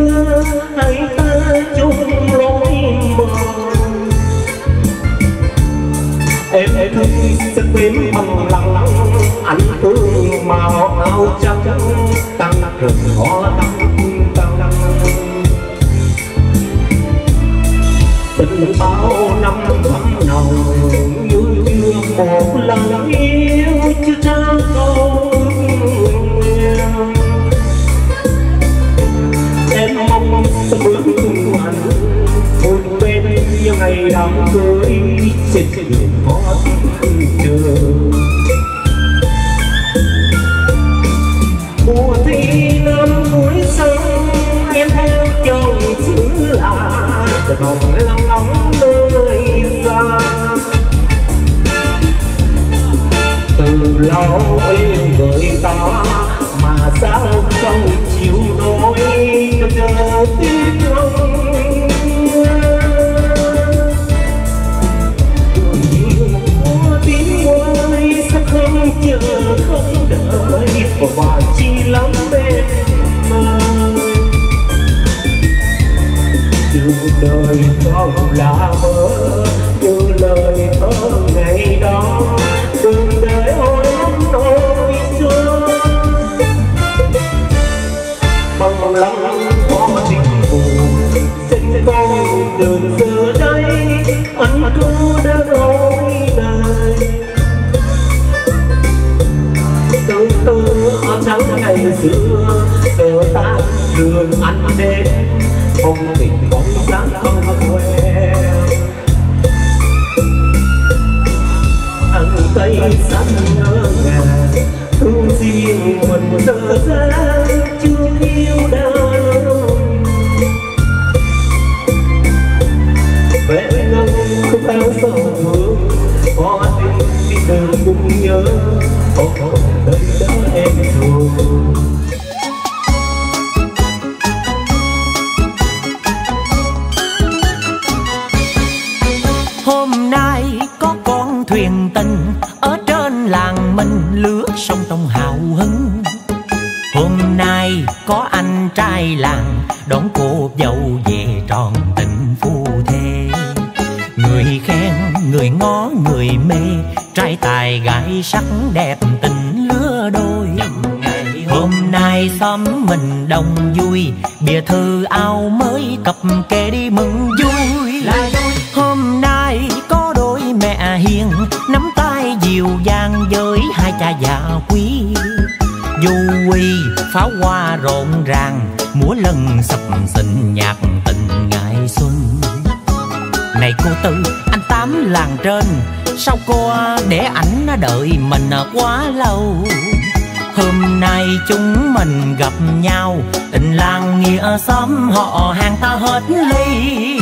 xưa hai ta chung lối mòn. Em em thương sức mến bằng lòng anh thương màu áo trắng tăng rực hoa tăng tăng tình bao năm thắm nồng như chưa một lần yêu chưa trao câu. Em mong sẽ bước cùng anh một bên như ngày đám cưới trên đường có tiếng chờ. Mùa thi năm cuối xuân em theo chồng xứ lạ còn lòng nóng nơi xa. Từ lâu em gửi ta mà sao không chịu nổi chờ tiếng không. Tiếng ơi sẽ không chờ không đợi và chỉ lắm bên mời. Dù đời không là mơ như lời thơ ngày đó đừng để ôi nỗi xưa. Bằng lòng có tình buồn xin con đường giờ đây anh cứ đã nói này. Từ từ áo trắng ngày xưa giờ ta đường anh đến không tình bóng dáng không quen. Ăn tay sẵn ngỡ ngàng thương riêng mình giờ ra chưa yêu đâu. Vẽ ngân không bao sầu thương có tình thì đừng cùng nhớ không đời đó em rồi. Hôm nay có con thuyền tình ở trên làng mình lướt sông trong hào hứng. Hôm nay có anh trai làng đón cô dâu về tròn tình phu thê. Người khen người ngó người mê trai tài gái sắc đẹp tình lứa đôi. Hôm nay xóm mình đông vui bìa thư áo mới cặp kê đi mừng vui. Hôm nay có đôi mẹ hiền nắm tay dịu dàng với hai cha già quý. Du quy pháo hoa rộn ràng múa lân sập sình nhạc tình ngày xuân. Này cô Tư anh Tám làng trên sao cô để ảnh đợi mình quá lâu. Hôm nay chúng mình gặp nhau tình làng nghĩa xóm họ hàng ta hết ly.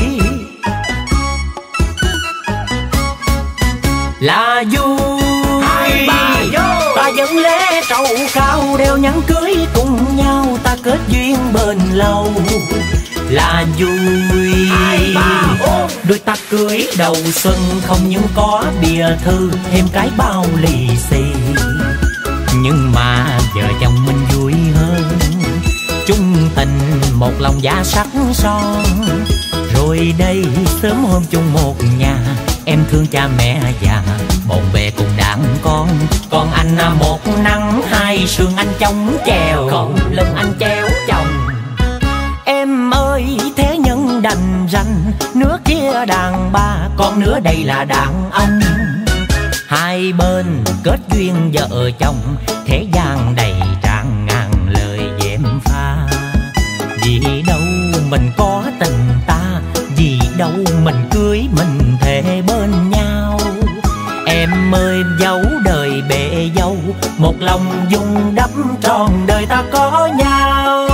Là vui hai ba vô ta dẫn lễ trầu cao đeo nhẫn cưới cùng nhau ta kết duyên bền lâu. Là vui hai ba đôi ta cưới đầu xuân không những có bìa thư thêm cái bao lì xì. Nhưng mà vợ chồng mình vui hơn chung tình một lòng da sắc son. Rồi đây sớm hôm chung một nhà em thương cha mẹ già bộn bề cùng đàn con. Còn anh một nắng hai sương anh chống chèo còn lưng anh treo chồng. Em ơi thế nhân đành ranh nước kia đàn bà còn nữa đây là đàn ông. Hai bên kết duyên vợ chồng thế gian đầy tràn ngàn lời dèm pha. Vì đâu mình có tình ta vì đâu mình cưới mình thề bên nhau. Em ơi dấu đời bề dâu một lòng dung đắp tròn đời ta có nhau.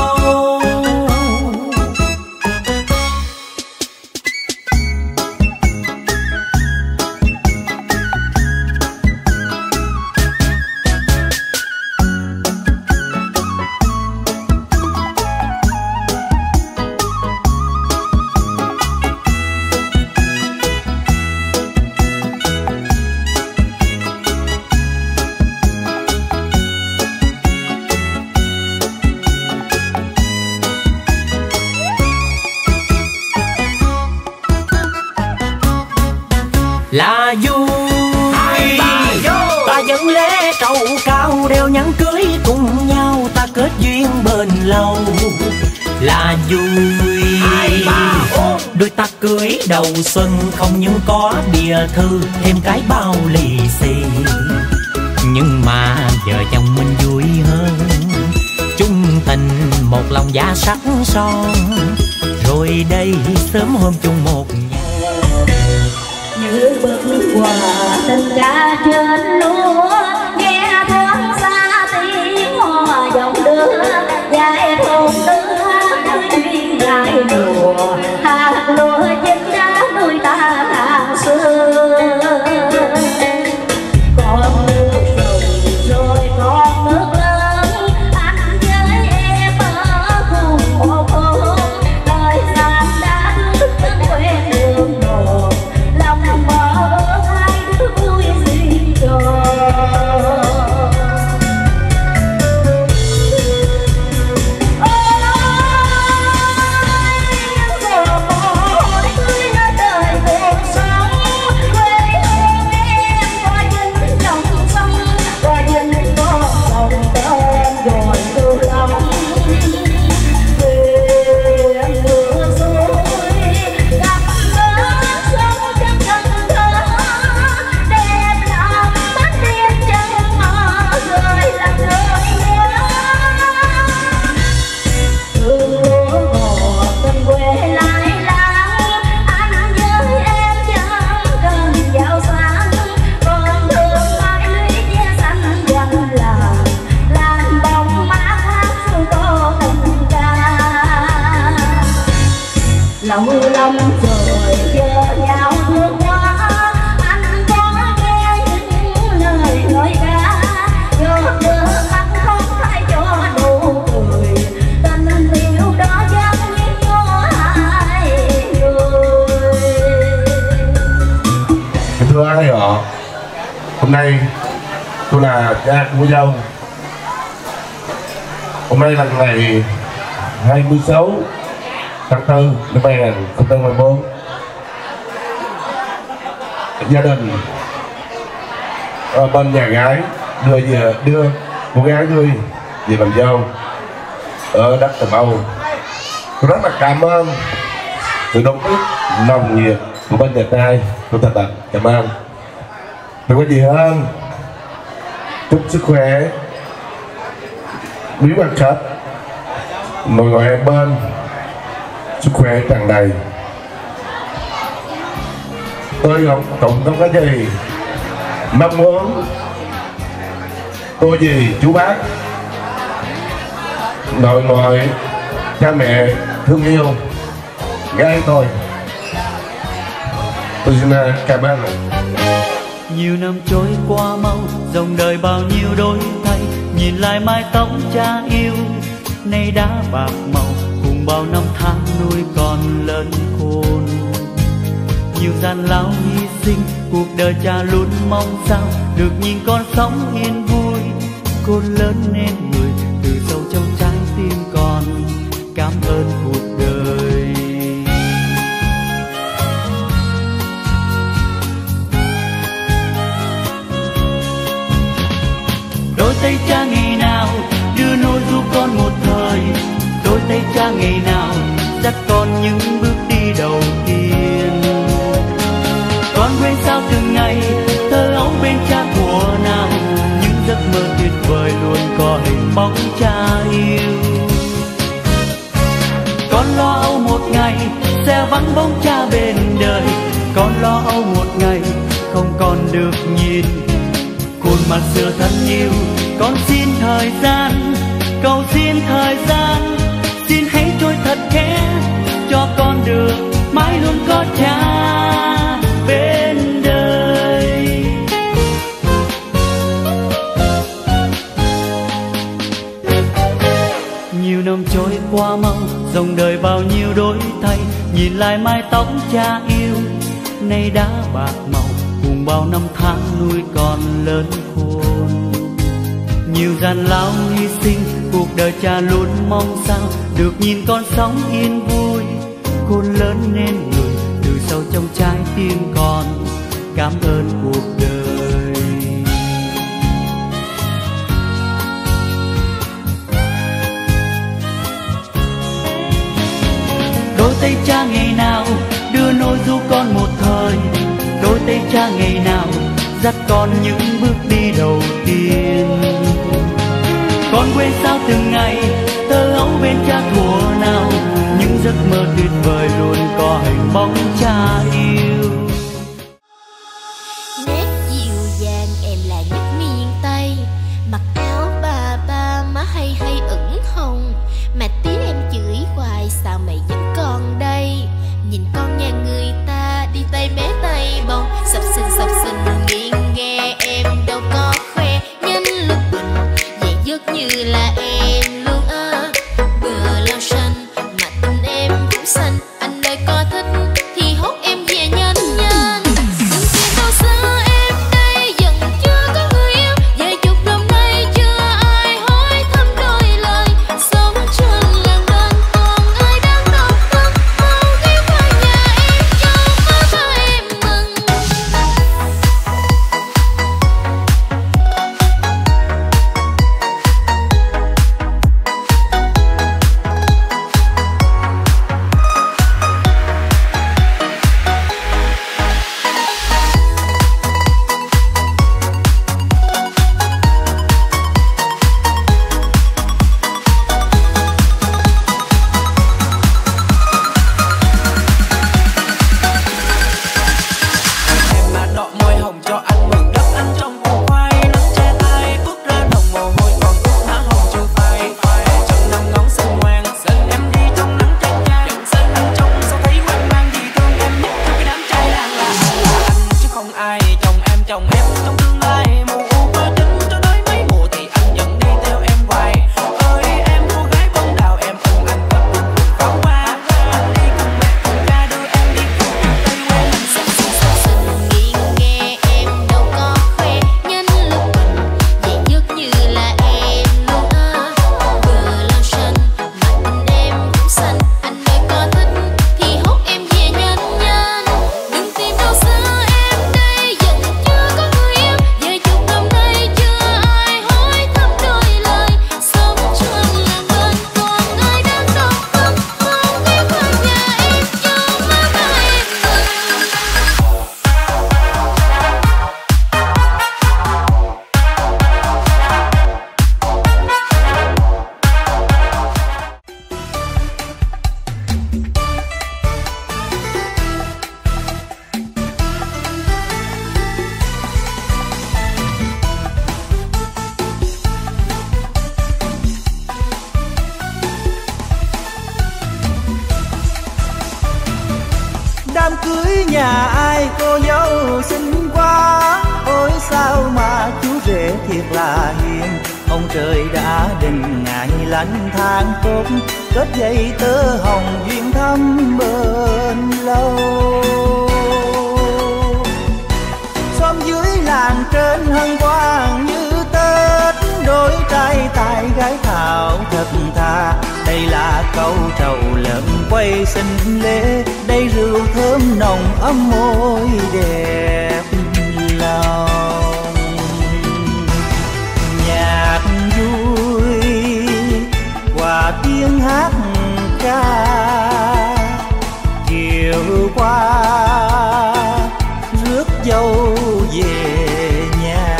là vui. Ta dẫn lễ trầu cao đeo nhẫn cưới cùng nhau, ta kết duyên bền lâu là vui. Đôi ta cưới đầu xuân không những có bìa thư thêm cái bao lì xì, nhưng mà vợ chồng mình vui hơn, chung tình một lòng giá sắc son, rồi đây sớm hôm chung một nhà. Như bức quà tình ca trên lúa, nghe thoáng xa tiếng hò dòng đưa, dài thôn đưa đưa duyên lại mùa, hạt lúa chín đã nuôi ta hàng xưa. Con nước rừng rồi con nước lớn, anh với em ở cùng một hôm, thời gian đã thức quen đường một, lòng mơ ước hai đứa vui duyên tròn. Lòng lòng rồi chờ nhau thương quá, anh có nghe những lời nói ca, cho nước mắt không thay cho nụ cười, tình yêu đó dâng nhiên cho hai người. Thưa hai họ, hôm nay tôi là cha của dâu. Hôm nay là ngày hai mươi sáu tháng tư năm hai nghìn không trăm mười bốn. Gia đình ở bên nhà gái đưa về đưa cô gái đưa về làm dâu ở đất Tầm Âu. Tôi rất là cảm ơn sự đồng ý nồng nhiệt của bên nhà trai. Tôi thật là cảm ơn. Tôi có gì hơn chúc sức khỏe, bí mật khách mọi người em bên sức khỏe tràn đầy. Tôi không cũng không có gì mong muốn cô dì chú bác nội ngoại cha mẹ thương yêu gái tôi. Tôi xin cảm ơn. Nhiều năm trôi qua mau, dòng đời bao nhiêu đổi thay, nhìn lại mái tóc cha yêu nay đã bạc màu, cùng bao năm tháng nuôi con lớn khôn. Nhiều gian lao hy sinh, cuộc đời cha luôn mong sao được nhìn con sống yên vui. Con lớn nên người từ sâu trong trái tim con, cảm ơn cuộc đời. Đôi tay cha ngày nào đưa nôi giúp con một thời, đôi tay cha ngày nào dắt con những bước đi đầu tiên. Con quên sao từng ngày thơ ấu bên cha thuở nào, những giấc mơ tuyệt vời luôn có hình bóng cha yêu. Con lo âu một ngày sẽ vắng bóng cha bên đời, con lo âu một ngày không còn được nhìn khuôn mặt xưa thân yêu. Con xin thời gian, cầu xin thời gian, xin hãy trôi thật khẽ cho con được mãi luôn có cha bên đời. Nhiều năm trôi qua mau, dòng đời bao nhiêu đổi thay, nhìn lại mái tóc cha yêu nay đã bạc màu, cùng bao năm tháng nuôi con lớn khôn. Nhiều gian lao hy sinh, cuộc đời cha luôn mong sao được nhìn con sống yên vui. Khôn lớn nên người từ sâu trong trái tim con, cảm tay cha ngày nào đưa nôi du con một thời, đôi tay cha ngày nào dắt con những bước đi đầu tiên. Con quên sao từng ngày thơ ấu bên cha thuở nào, những giấc mơ tuyệt vời luôn có hình bóng cha yêu. Nét dịu dàng em là nét miền Tây, mặc áo bà ba má hay hay ửng hồng, mà tiếng em chửi hoài sao mày vẫn còn đây. Nhìn con nhà người ta đi tay bé tay bồng, sập sình sập sình nghiêng nghe em đâu có khoe, nhanh lúc bình vậy giấc như là em luôn á. Bờ lao xanh mà tình em cũng xanh, anh ơi có thích thì hốt em về nhanh nhanh. Đừng tìm đâu xa em đây vẫn chưa có người yêu, vài chục năm nay chưa ai hỏi thăm đôi lời. Sống trên làng bên còn ai đang độc thân, mau ghé qua nhà em cho má ba em mừng. Em mà đọ môi hồng cho anh mừng đất anh trong củ khoai, nắng che tay bước ra đồng mồ hôi còn ướt má hồng chưa phai. Trong năm ngón xinh ngoan dẫn em đi trong nắng chang chang, nhận sân anh trông sao thấy hoang mang, vì thương em nhất trong cái đám trai làng là là anh chứ không ai. Chồng em chồng em trong tương lai mù u có tính cho tới mấy mùa thì anh vẫn đi theo em hoài. Ơi em cô gái bông đào em ưng anh vẫn buồn buồn pháo hoa, anh đi cùng mẹ cùng cha đưa em đi cùng tây quê mình sắp sắp sắp sắp. Nghiêng nghe em đâu có khoe, nhanh lúc bình vậy giấc như là em luôn á. Bờ lao xanh mà tình em cũng xanh, anh ơi có thích thì hốt em về nhanh nhanh. Đừng tìm đâu xa em đây vẫn chưa có người yêu, vài chục năm nay chưa ai hỏi thăm đôi lời. Sống trên làng bên còn ai đang độc thân, mau ghé qua nhà em cho má ba em mừng. Đám cưới nhà ai cô dâu xinh quá, ôi sao mà chú rể thiệt là hiền. Ông trời đã định ngày lành tháng tốt, kết dây tơ hồng duyên thắm bền lâu. Xóm dưới làng trên hân hoan như Tết, đôi trai tài gái thảo thật thà. Đây là câu trầu lợn quay xinh lễ, đây rượu thơm nồng ấm môi đẹp lòng. Nhạc vui qua tiếng hát ca, chiều qua rước dâu về nhà.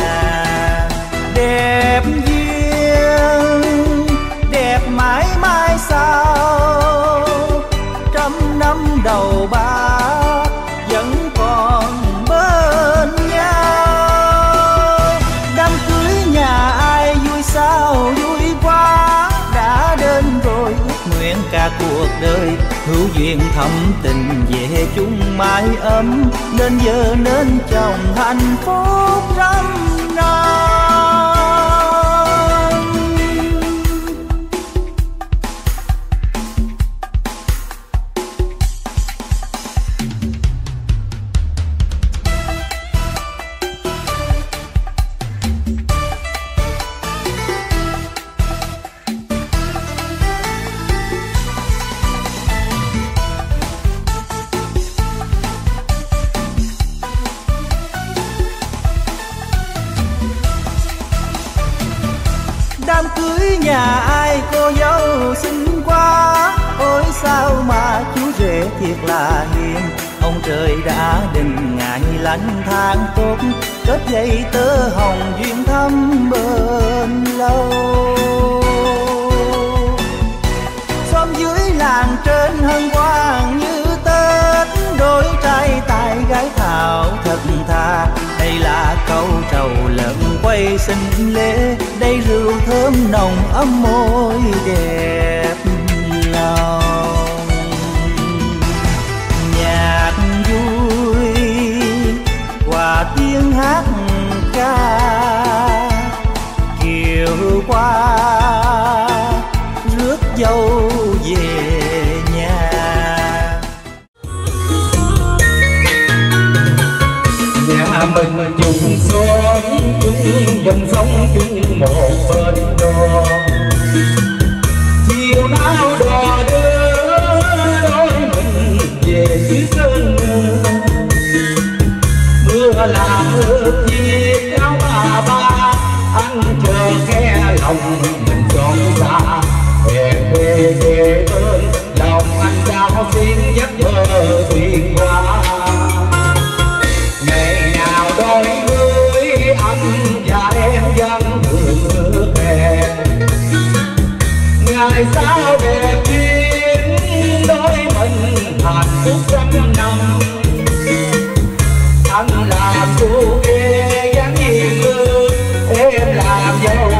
Đẹp duyên đẹp mãi mãi sao, trăm năm đầu bạc vẫn còn bên nhau. Đám cưới nhà ai vui sao vui quá, đã đến rồi ước nguyện cả cuộc đời. Hữu duyên thắm tình về chung mái ấm, nên vợ nên chồng hạnh phúc trăm năm. Đám cưới nhà ai cô dâu xinh quá, ôi sao mà chú rể là hiền. Ông trời đã định ngày lành tháng tốt, kết dây tơ hồng duyên thắm bền lâu. Xóm dưới làng trên hân hoan như Tết, đôi trai tài gái thảo thật thà. Đây là câu trầu lợn quay sinh lễ, đây rượu thơm nồng ấm môi đẹp lòng. Nhạc vui qua tiếng hát ca, kiều qua rước dâu về nhà. Nhà mình chung xóm chung dòng sông chung một bên đò, chiều nào đò đưa đôi mình về dưới cơn mưa. Mưa là mưa chiếc áo bà ba, anh chờ nghe lòng mình trọn xa. Về quê về bên lòng anh trao xin giấc mơ thuyền qua. Ngày nào đôi mươi anh và em vẫn thường ước hẹn, ngày sao đẹp duyên đôi mình hạnh phúc trăm năm. Anh làm cô ghê gắn hiền lương, em làm dâu